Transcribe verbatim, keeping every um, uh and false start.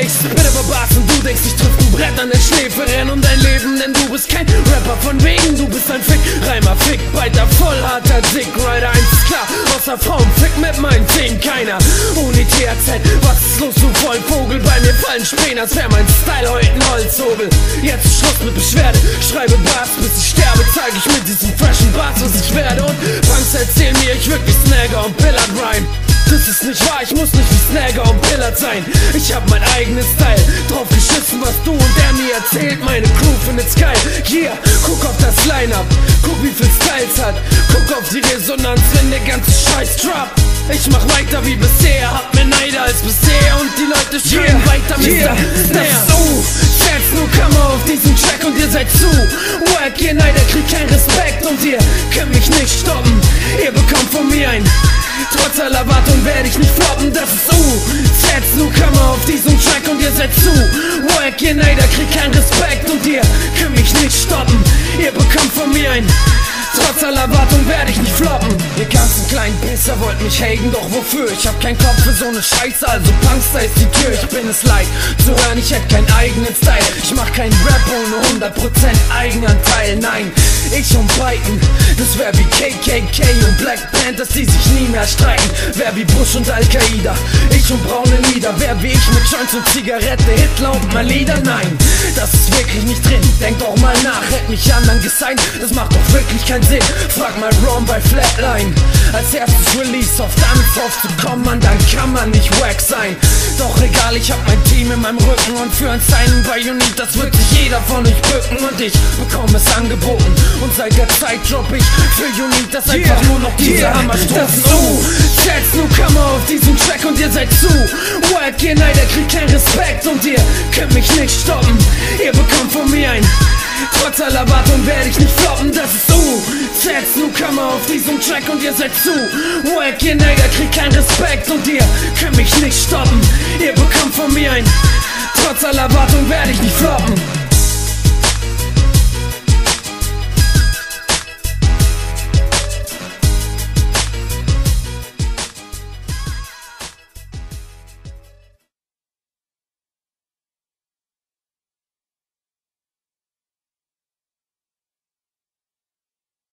Ich spit aber Bars und du denkst, ich trifft ein Brett an der Schläfe. Renn um dein Leben, denn du bist kein Rapper von wegen. Du bist ein Fick, Reimer, Fick, Beiter, voll harter Dick Rider, eins ist klar, außer Frauen, Fick mit meinen Themen keiner. Ohne T H Z, was ist los, du Vollvogel? Bei mir fallen Spähen, als wär mein Style heute ein Holzhobel. Jetzt ist Schluss mit Beschwerde, schreibe Bars, bis ich sterbe. Zeig ich mit diesem freshen Bars, was ich werde. Und Punks erzählen mir, ich wirklich Snagger und Pillard rhyme. Das ist nicht wahr, ich muss nicht wie Snagger und Pillard sein. Ich hab mein eigenes Style, drauf geschissen, was du und der mir erzählt. Meine Crew findet's geil, yeah, guck auf das Line-Up, guck wie viel Styles hat, guck auf die Resonanz, wenn der ganze Scheiß droppt. Ich mach weiter wie bisher, hab mehr Neider als bisher und die Leute schreien yeah, weiter mit yeah, Snare. So, jetzt Newcomer auf diesem Track und ihr seid zu wack, ihr Neider kriegt keinen Respekt und ihr könnt mich nicht stoppen. Ihr bekommt von mir ein, trotz aller Erwartung werde ich nicht floppen. Das ist U, jetzt Newcomer auf diesem Track und ihr seid zu wack, ihr Neider kriegt keinen Respekt und ihr könnt mich nicht stoppen. Ihr bekommt von mir ein, trotz aller Erwartung werde ich nicht floppen. Ihr ganzen kleinen Pisser wollt mich haten, doch wofür? Ich hab keinen Kopf für so ne Scheiße, also Punkster ist die Tür. Ich bin es leid zu hören, ich hätte keinen eigenen Style. Ich mach keinen Rap ohne hundert Prozent Eigenanteil. Nein, ich und Biden, das wär wie K K K und Black Panthers, die sich nie mehr streiten. Wär wie Bush und Al-Qaida, ich und braune Lieder. Wär wie ich mit Joints und Zigarette, Hitler und mein Lieder. Nein, das ist wirklich nicht drin, denkt doch mal nach. Hätt mich anderen gesigned, das macht doch wirklich keinen Sinn. Frag mal Ron bei Flatline. Als erstes Release auf damit drauf zu kommen, man, dann kann man nicht wack sein. Doch egal, ich hab mein Team in meinem Rücken und für ein Signen bei Unit, das wird sich jeder von euch bücken. Und ich bekomme es angeboten und seit der Zeit drop ich für Unit, das yeah, einfach nur noch diese yeah, Hammerstrophen. Oh, jetzt Newcomer auf diesem Track und ihr seid zu wack, ihr Neider kriegt keinen Respekt und ihr könnt mich nicht stoppen. Ihr bekommt von mir ein, trotz aller Erwartung werde ich nicht floppen. Das ist U, jetzt Newcomer auf diesem Track und ihr seid zu wack, ihr Neider kriegt keinen Respekt und ihr könnt mich nicht stoppen. Ihr bekommt von mir ein, trotz aller Erwartung werde ich nicht floppen.